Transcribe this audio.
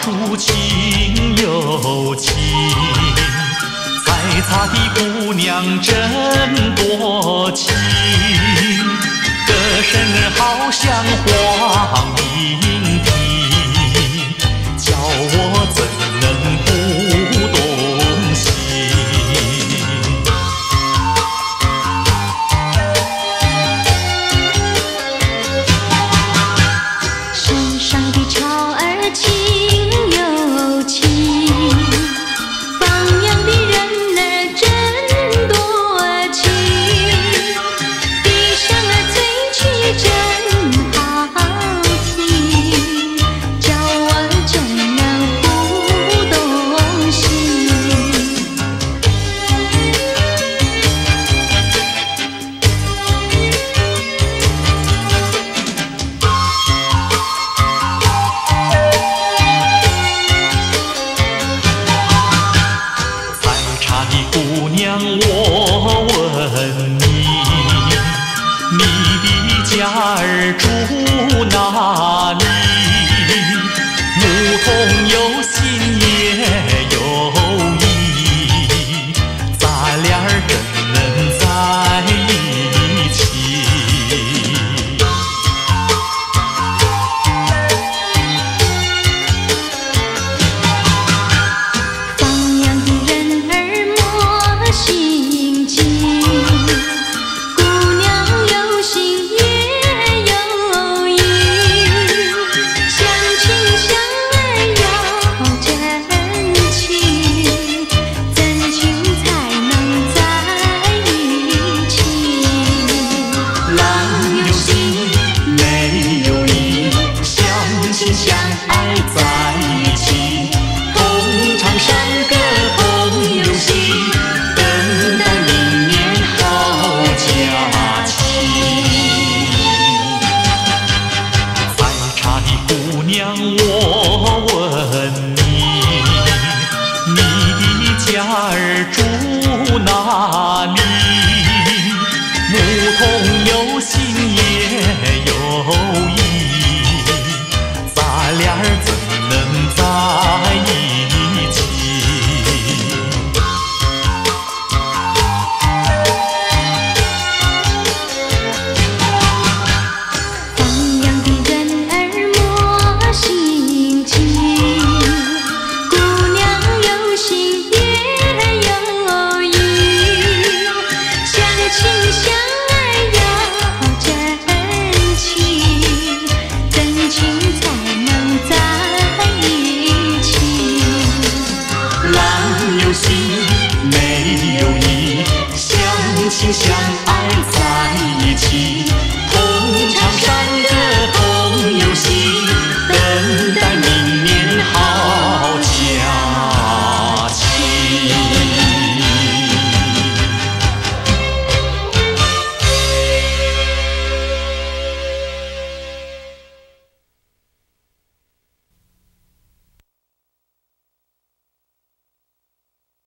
抒情有情，采茶的姑娘真多情，歌声好像黄莺啼，叫我怎能不动心？ 山上的潮儿情有情，放羊的人儿真多情，地上儿吹曲真好听，叫我怎能不动心？ 采茶的姑娘，我问你，你的家儿住哪里？牧童有心也有意，咱俩儿怎能在一起？ 放羊的人儿莫心急，姑娘有心也有意，相亲相爱要真情，真情才能在一起。 郎有心，妹有意，相亲相爱在一起，同唱山歌同游戏，等待明年好佳期。采茶的姑娘，我问你，你的家儿住哪里？牧童有心也有意，咱俩儿怎能在一起？ 放羊的人儿莫心急，姑娘有心也有意，相亲相爱要真情，真情才能在一起。 郎有心，